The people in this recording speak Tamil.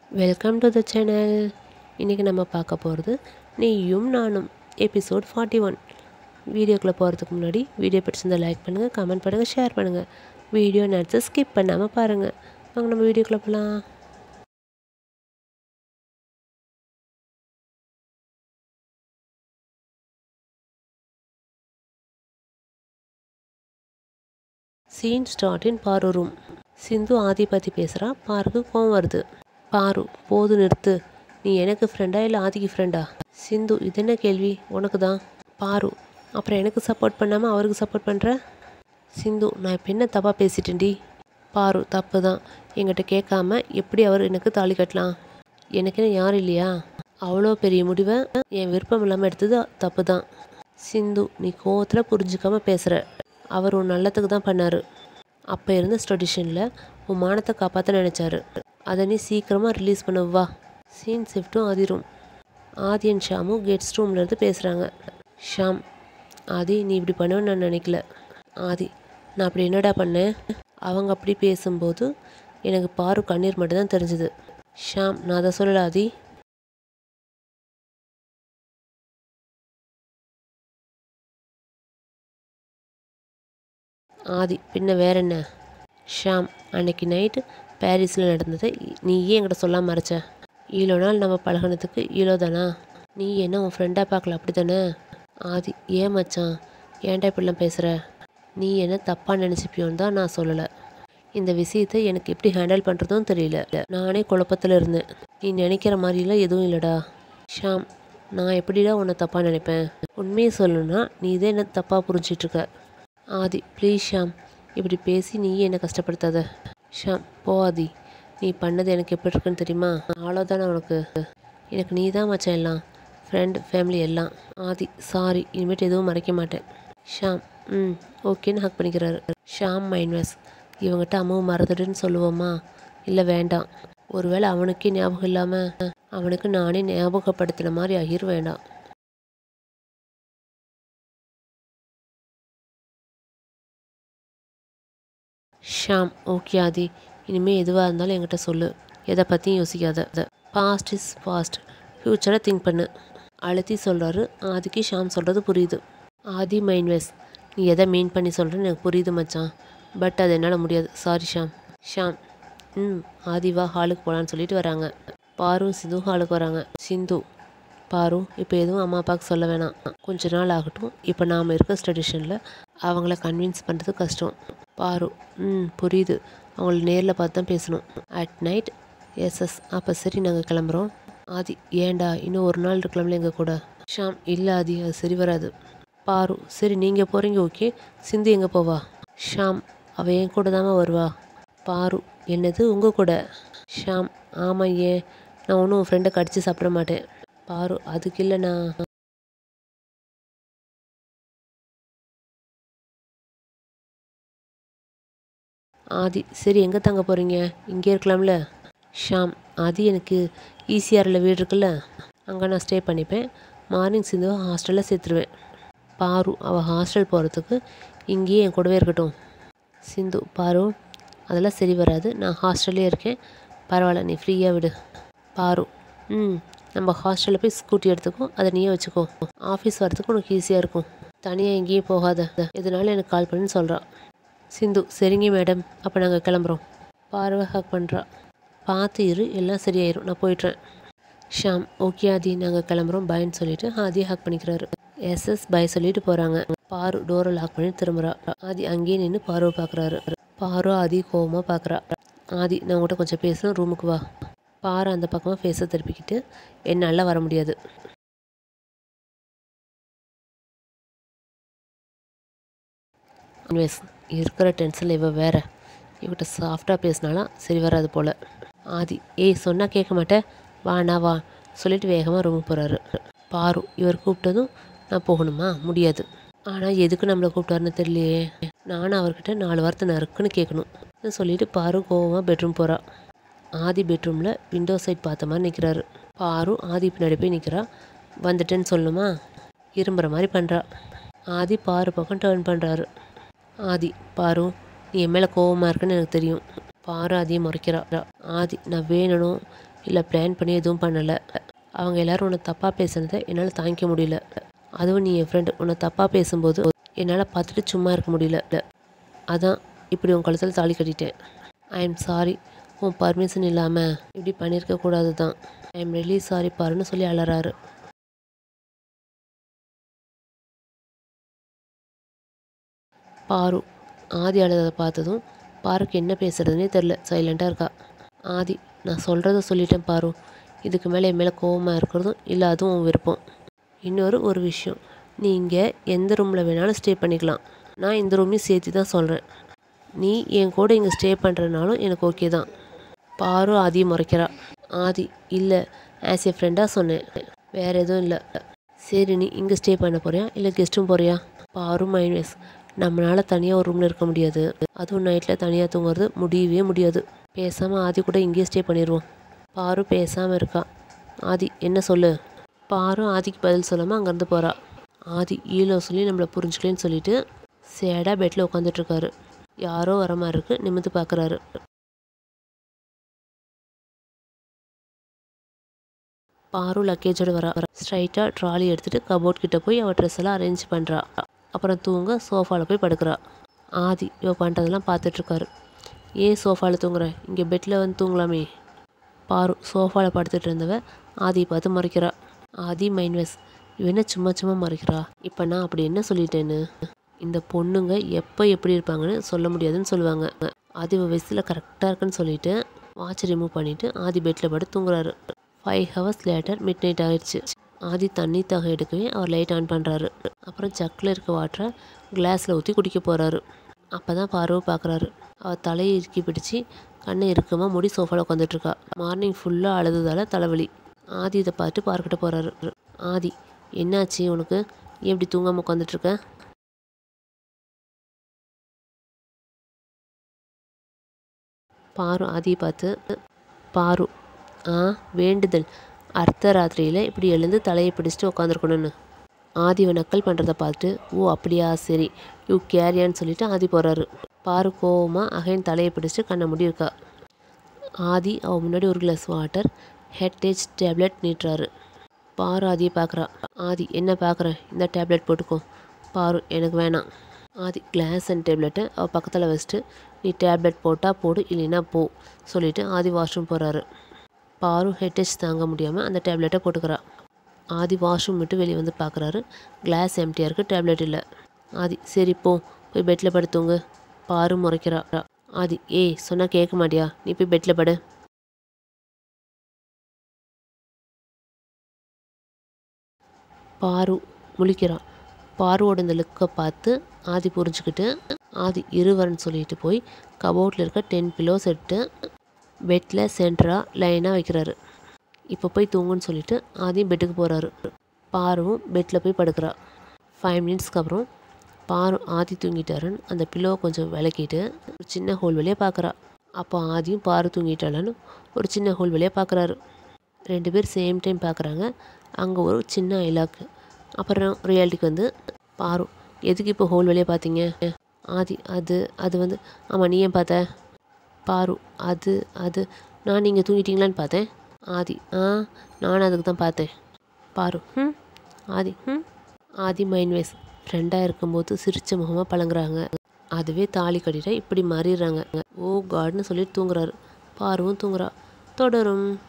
Welcome to the channel. இன்றைக்கி நம்ம பார்க்க போகிறது நீயும் நானும் எபிசோட் 41. வீடியோக்குள்ளே போகிறதுக்கு முன்னாடி வீடியோ பிடிச்சிருந்தால் லைக் பண்ணுங்கள், கமெண்ட் பண்ணுங்கள், ஷேர் பண்ணுங்கள். வீடியோ நினச்சி ஸ்கிப் பண்ணாமல் பாருங்கள். வாங்க நம்ம வீடியோக்குள்ளே போகலாம். சீன் ஸ்டார்ட் இன் பாரு ரூம். சிந்து ஆதி பற்றி பேசுகிறா. பாருக்கு கோவம் வருது. பாரு, போது நிறுத்து. நீ எனக்கு ஃப்ரெண்டா இல்லை ஆதிக்கு ஃப்ரெண்டா? சிந்து, இது என்ன கேள்வி? உனக்கு தான். பாரு, அப்புறம் எனக்கு சப்போர்ட் பண்ணாமல் அவருக்கு சப்போர்ட் பண்ணுற? சிந்து, நான் இப்போ என்ன தப்பாக பேசிட்டேன்டி? பாரு, தப்பு தான். என்கிட்ட கேட்காம எப்படி அவர் எனக்கு தாலி கட்டலாம்? எனக்குன்னு யாரும் இல்லையா? அவ்வளோ பெரிய முடிவை என் விருப்பம் இல்லாமல் எடுத்தது தப்பு தான். சிந்து, நீ கோவத்தில் புரிஞ்சுக்காமல் பேசுகிற. அவர் உன் நல்லத்துக்கு தான் பண்ணார். அப்போ இருந்த ஸ்டடிஷனில் உன் மானத்தை காப்பாற்ற நினச்சாரு. அதை நீ சீக்கிரமாக ரிலீஸ் பண்ண வா. சீன் ஷிஃப்ட்டும் ஆதி ரூம். ஆதி அண்ட் ஷாமும் கெட்ஸ் ரூம்லேருந்து பேசுகிறாங்க. ஷாம், ஆதி நீ இப்படி பண்ணுவேன்னு நான் நினைக்கல. ஆதி, நான் அப்படி என்னடா பண்ணேன்? அவங்க அப்படி பேசும்போது எனக்கு பாரு கண்ணீர் மட்டும்தான் தெரிஞ்சுது. ஷாம், நான் அதை சொல்லலை ஆதி. ஆதி, பின்ன வேற என்ன? ஷாம், அன்னைக்கு நைட்டு பாரிஸில் நடந்ததை நீ ஏன் என்கிட்ட சொல்லாமல் மறைச்ச? இவ்வளோ நாள் நம்ம பழகினதுக்கு இவ்வளோ தானா? நீ என்ன உன் ஃப்ரெண்டாக பார்க்கல, அப்படி தானே? ஆதி, ஏன் மச்சான் ஏன்டா இப்படிலாம் பேசுகிற? நீ என்ன தப்பாக நினச்சிப்பியோன்னு தான் நான் சொல்லலை. இந்த விஷயத்தை எனக்கு எப்படி ஹேண்டில் பண்ணுறதும் தெரியல. நானே குழப்பத்தில் இருந்தேன். நீ நினைக்கிற மாதிரிலாம் எதுவும் இல்லைடா. ஷாம், நான் எப்படிடா உன்னை தப்பாக நினைப்பேன்? உண்மையை சொல்லணும்னா நீ இதே என்ன தப்பாக புரிஞ்சிட்ருக்க. ஆதி, ப்ளீஸ் ஷாம், இப்படி பேசி நீ என்னை கஷ்டப்படுத்தாத. ஷாம், போ ஆதி. நீ பண்ணது எனக்கு எப்படி இருக்குன்னு தெரியுமா? அவ்வளோதானே உனக்கு? எனக்கு நீ தான் மச்சான் எல்லாம், ஃப்ரெண்ட், ஃபேமிலி எல்லாம். ஆதி, சாரி, இனிமேட்டு எதுவும் மறைக்க மாட்டேன். ஷாம், ஓகேன்னு ஹக் பண்ணிக்கிறாரு. ஷாம் மைண்ட்வாஸ், இவங்ககிட்ட அம்மாவை மறந்துடுன்னு சொல்லுவோமா? இல்லை வேண்டாம். ஒருவேளை அவனுக்கே ஞாபகம் இல்லாமல் அவனுக்கு நானே ஞாபகப்படுத்தின மாதிரி ஆகிரு. வேண்டாம். ஷாம், ஓகே ஆதி, இனிமேல் எதுவாக இருந்தாலும் என்கிட்ட சொல்லு. எதை பற்றியும் யோசிக்காத. பாஸ்ட் இஸ் பாஸ்ட், ஃப்யூச்சரை திங்க் பண்ணு. அழுத்தி சொல்கிறாரு. ஆதிக்கு ஷாம் சொல்கிறது புரியுது. ஆதி மைண்ட்வேஸ், நீ எதை மீன் பண்ணி சொல்கிறேன்னு எனக்கு புரியுது மச்சான், பட் அது என்னால் முடியாது. சாரி ஷாம். ஷாம், ஆதி வா, ஹாலுக்கு போகலான்னு சொல்லிட்டு வராங்க. பாரு சிந்து ஹாலுக்கு வராங்க. சிந்து, பாரு, இப்போ எதுவும் அம்மா அப்பாவுக்கு சொல்ல வேணாம். கொஞ்ச நாள் ஆகட்டும். இப்போ நாம் இருக்க ஸ்டடிஷனில் அவங்கள கன்வின்ஸ் பண்ணுறது கஷ்டம். பாரு, புரியுது. அவங்கள நேரில் பார்த்து தான் பேசணும். At night. எஸ், அப்போ சரி, நாங்கள் கிளம்புறோம். ஆதி, ஏண்டா இன்னும் ஒரு நாள் இருக்கலாம்ல எங்கள் கூட? ஷாம், இல்லை ஆதி, அது சரி வராது. பாரு, சரி நீங்கள் போகிறீங்க, ஓகே. சிந்து எங்கே போவா? ஷாம், அவள் என் கூட தாம்மா வருவா. பாரு, என்னது உங்கள் கூட? ஷாம், ஆமாம், ஏன்? நான் ஒன்றும் உன் ஃப்ரெண்டை கடிச்சு சாப்பிட மாட்டேன். பாரு, அதுக்கு இல்லைண்ணா. ஆதி, சரி எங்கே தங்க போகிறீங்க? இங்கே இருக்கலாம்ல? ஷாம், ஆதி, எனக்கு ஈசிஆரில் வீடு இருக்குல்ல, அங்கே நான் ஸ்டே பண்ணிப்பேன். மார்னிங் சிந்துவை ஹாஸ்டலில் சேர்த்துருவேன். பாரு, அவள் ஹாஸ்டல் போகிறதுக்கு இங்கேயே என் கூடவே இருக்கட்டும். சிந்து, பாரு, அதெல்லாம் சரி வராது. நான் ஹாஸ்டல்லே இருக்கேன். பரவாயில்ல, நீ ஃப்ரீயாக விடு. பாரு, நம்ம ஹாஸ்டலில் போய் ஸ்கூட்டி எடுத்துக்கோ, அதை நீயே வச்சுக்கோ. ஆஃபீஸ் வரதுக்கு உனக்கு ஈஸியாக இருக்கும். தனியாக எங்கேயும் போகாத. எதனால எனக்கு கால் பண்ணுன்னு சொல்கிறா. சிந்து, சரிங்க மேடம், அப்போ நாங்கள் கிளம்புறோம். பார்வை ஹக் பண்ணுறா. பார்த்து இரு, எல்லாம் சரியாயிரும், நான் போய்ட்றேன். ஷாம், ஓகே ஆதி, நாங்கள் கிளம்புறோம், பாய்ன்னு சொல்லிட்டு ஆதியை ஹக் பண்ணிக்கிறாரு. எஸ் பாய் சொல்லிட்டு போகிறாங்க. பாரு டோரை லாக் பண்ணி திரும்புகிறா. ஆதி அங்கேயே நின்று பாருவை பார்க்குறாரு. பாரு ஆதி கோவமாக பார்க்குறா. ஆதி, நான் உங்கள்கிட்ட கொஞ்சம் பேசணும், ரூமுக்கு வா. பாரு அந்த பக்கமாக ஃபேஸை திருப்பிக்கிட்டு, என்னால் வர முடியாது. இன்வெஸ் இருக்கிற டென்ஷனில் இவ வேற. இவகிட்ட சாஃப்டாக பேசினாலாம் சரி வராது போல். ஆதி, சொன்னால் கேட்க மாட்டேன், வா சொல்லிட்டு வேகமாக ரூமுக்கு போகிறாரு. பாரு, இவர் கூப்பிட்டதும் நான் போகணுமா? முடியாது. ஆனால் எதுக்கு நம்மளை கூப்பிட்டாருன்னு தெரியலையே. நானும் அவர்கிட்ட 4 வார்த்தை நறுக்குன்னு கேட்கணும் சொல்லிட்டு பாரு கோவமாக பெட்ரூம் போகிறா. ஆதி பெட்ரூமில் விண்டோ சைட் பார்த்த மாதிரி நிற்கிறாரு. பாரு ஆதி பின்னாடி போய் நிற்கிறா. வந்துட்டேன்னு சொல்லணுமா? இரும்புற மாதிரி பண்ணுறா. ஆதி பாரு பக்கம் டேர்ன் பண்ணுறாரு. ஆதி, பாரு, நீ என் மேலே கோவமாக இருக்குன்னு எனக்கு தெரியும். பாரு ஆதியை முறைக்கிறா. ஆதி, நான் வேணும் இல்லை பிளான் பண்ணி எதுவும் பண்ணலை. அவங்க எல்லோரும் உன்னை தப்பாக பேசுனதை என்னால் தாங்கிக்க முடியல. அதுவும் நீ என் ஃப்ரெண்டு, உன்னை தப்பாக பேசும்போது என்னால் பார்த்துட்டு சும்மா இருக்க முடியல. அதான் இப்படி உன் கழுத்தில் தாலி கட்டிட்டேன். I am sorry. உன் பர்மிஷன் இல்லாமல் இப்படி பண்ணியிருக்கக்கூடாது தான். ஐ எம் ரியலி சாரி பாருன்னு சொல்லி அலறாரு. பாரு ஆதி அழுததை பார்த்ததும் பாருக்கு என்ன பேசுறதுனே தெரில, சைலண்ட்டாக இருக்கா. ஆதி, நான் சொல்கிறத சொல்லிட்டேன் பாரு. இதுக்கு மேலே என் மேலே கோவமாக இருக்கிறதும் இல்லை, அதுவும் உன் விருப்பம். ஒரு விஷயம், நீ இங்கே எந்த ரூமில் வேணாலும் ஸ்டே பண்ணிக்கலாம். நான் இந்த ரூமையும் சேர்த்து தான் சொல்கிறேன். நீ என் கூட இங்கே ஸ்டே பண்ணுறதுனாலும் எனக்கு ஓகே தான். பாரு ஆதியை முறைக்கிறா. ஆதி, இல்லை, ஆஸ் ஏ ஃப்ரெண்டாக சொன்னேன், வேறு எதுவும் இல்லை. சரி, நீ இங்கே ஸ்டே பண்ண போறியா இல்லை கெஸ்ட்டும் போறியா? பாரு மைனஸ், நம்மளால் தனியாக ஒரு ரூமில் இருக்க முடியாது. அதுவும் நைட்டில் தனியாக தூங்குறது முடியவே முடியாது. பேசாமல் ஆதி கூட இங்கேயே ஸ்டே பண்ணிடுவோம். பாரு பேசாமல் இருக்கா. ஆதி, என்ன சொல்லு? பாரு ஆதிக்கு பதில் சொல்லாமல் அங்கேருந்து போகிறா. ஆதி ஈழோ சொல்லி நம்மளை புரிஞ்சுக்கலன்னு சொல்லிட்டு சேடாக பெட்டில் உட்காந்துட்ருக்காரு. யாரோ வர மாதிரி இருக்குது, நிமிர்ந்து பார்க்குறாரு. பாரு லக்கேஜோடு வரா. ஸ்ட்ரைட்டாக ட்ராலி எடுத்துகிட்டு கபோர்ட் கிட்டே போய் அவள் ட்ரெஸ் எல்லாம் அரேஞ்ச் பண்ணுறா. அப்புறம் தூங்க சோஃபாவில் போய் படுக்கிறா. ஆதி இவ பண்ணுறதெல்லாம் பார்த்துட்ருக்காரு. ஏன் சோஃபாவில் தூங்குற? இங்கே பெட்டில் வந்து தூங்கலாமே. பாரு சோஃபாவில் படுத்துட்டு இருந்தவ ஆதியை பார்த்து மறைக்கிறா. ஆதி மைன்வெஸ், இவ சும்மா சும்மா மறைக்கிறா. இப்போ நான் அப்படி என்ன சொல்லிட்டேன்னு? இந்த பொண்ணுங்க எப்போ எப்படி இருப்பாங்கன்னு சொல்ல முடியாதுன்னு சொல்லுவாங்க. ஆதி வயசில் கரெக்டாக இருக்குன்னு சொல்லிட்டு வாட்ச் ரிமூவ் பண்ணிவிட்டு ஆதி பெட்டில் படுத்து தூங்குறாரு. 5 hours லேட்டர் மிட் நைட் ஆகிடுச்சு. ஆதி தண்ணி தாக எடுக்கவே அவர் லைட் ஆன் பண்ணுறாரு. அப்புறம் ஜக்கில் இருக்க வாட்டரை கிளாஸில் ஊற்றி குடிக்க போகிறாரு. அப்போ தான் பார்வை பார்க்குறாரு. அவள் தலையை இறுக்கி பிடிச்சி கண்ணை இறுக்கமாக மூடி சோஃபாவில் உட்காந்துட்ருக்கா. மார்னிங் ஃபுல்லாக அழுதுதால தலைவலி. ஆதி இதை பார்த்து பார்க்கிட்ட போகிறாரு. ஆதி, என்னாச்சு உனக்கு? ஏன் இப்படி தூங்காமல் உட்காந்துட்ருக்க? பாரு ஆதியை பார்த்து, பாரு, வேண்டுதல் அர்த்த ராத்திரியில் இப்படி எழுந்து தலையை பிடிச்சிட்டு உட்காந்துருக்கணும்னு. ஆதிவை நக்கல் பண்ணுறத பார்த்துட்டு, ஓ அப்படியா, சரி, யூ கேரியான்னு சொல்லிட்டு ஆதி போகிறாரு. பாரு கோவமாக அகைன் தலையை பிடிச்சிட்டு கண்ணை மூடி இருக்கா. ஆதி அவள் முன்னாடி ஒரு கிளாஸ் வாட்டர், ஹெட்டேஜ் டேப்லெட் நீட்டுறாரு. பாரு ஆதியை பார்க்குறா. ஆதி, என்ன பார்க்குறேன், இந்த டேப்லெட் போட்டுக்கோ. பாரு, எனக்கு வேணாம். ஆதி கிளாஸ் அண்ட் டேப்லெட்டை அவள் பக்கத்தில் வச்சுட்டு, நீ டேப்லெட் போட்டால் போடு, இல்லைன்னா போ சொல்லிவிட்டு ஆதி வாஷ்ரூம் போகிறாரு. பாரு ஹெட்டேஜ் தாங்க முடியாமல் அந்த டேப்லெட்டை போட்டுக்கிறா. ஆதி வாஷ்ரூம் விட்டு வெளியே வந்து பார்க்குறாரு. கிளாஸ் எம்டியாக இருக்குது, டேப்லெட் இல்லை. ஆதி, சரி போ, போய் பெட்டில் படுத்துங்க. பாரு முறைக்கிறா. ஆதி, ஏய் சொன்னால் கேட்க மாட்டியா, நீ போய் பெட்டில் படு. பாரு முழிக்கிறான். பாருவோட இந்த லுக்கை பார்த்து ஆதி புரிஞ்சுக்கிட்டு, ஆதி இருவரன்னு சொல்லிட்டு போய் கபோர்டில் இருக்க 10 pillows எடுத்து பெட்டில் சென்டராக லைனாக வைக்கிறாரு. இப்போ போய் தூங்குன்னு சொல்லிட்டு ஆதியும் பெட்டுக்கு போகிறாரு. பாருவும் பெட்டில் போய் படுக்கிறா. 5 minutesக்கு அப்புறம் பாரு ஆதி தூங்கிட்டாருன்னு அந்த பில்லோவை கொஞ்சம் விளக்கிட்டு ஒரு சின்ன ஹோல் வழியாக பார்க்குறா. அப்போ ஆதியும் பாரு தூங்கிட்டாளான்னு ஒரு சின்ன ஹோல் வழியாக பார்க்குறாரு. 2 பேர் சேம் டைம் பார்க்குறாங்க. அங்கே ஒரு சின்ன ஐலாக்கு. அப்புறம் ரியாலிட்டிக்கு வந்து, பாரு, எதுக்கு இப்போ ஹோல் வழியாக பார்த்தீங்க? ஆதி, அது வந்து, ஆமாம், நீ ஏன் பார்த்த? பாரு, அது நான் நீங்கள் தூங்கிட்டீங்களான்னு பார்த்தேன். ஆதி, நானும் அதுக்கு தான் பார்த்தேன். பாரு, ஆதி, ஆதி மைன்வேஸ் ஃப்ரெண்டாக இருக்கும்போது சிரிச்ச முகமாக பழங்குறாங்க. அதுவே தாலி கட்டிட்டா இப்படி மாறிடுறாங்க. ஓ காட்னு சொல்லிட்டு தூங்குறாரு. பாருவும் தூங்குறா. தொடரும்.